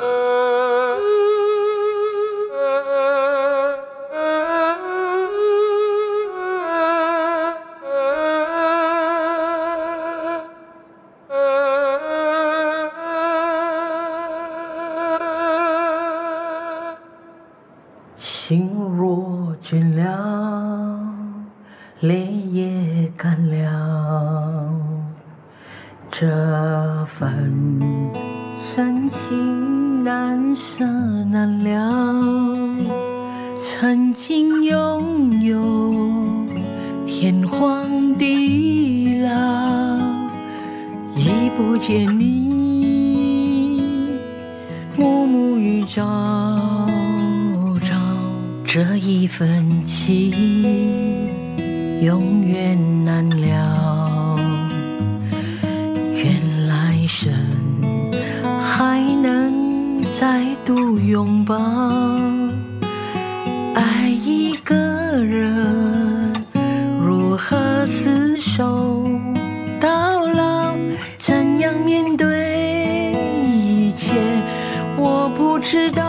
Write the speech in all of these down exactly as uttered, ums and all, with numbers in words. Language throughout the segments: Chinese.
心若倦了，泪也干了，这份深情难舍难了。曾经拥有天荒地老，已不见你暮暮与朝朝。这一份情永远难了，愿来生还能再度拥抱。爱一个人如何厮守到老，怎样面对一切我不知道。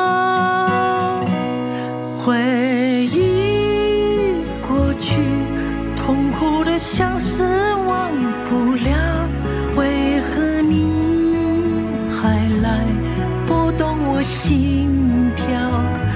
回忆过去，痛苦的相思忘不了，为何你还来拨动我心跳？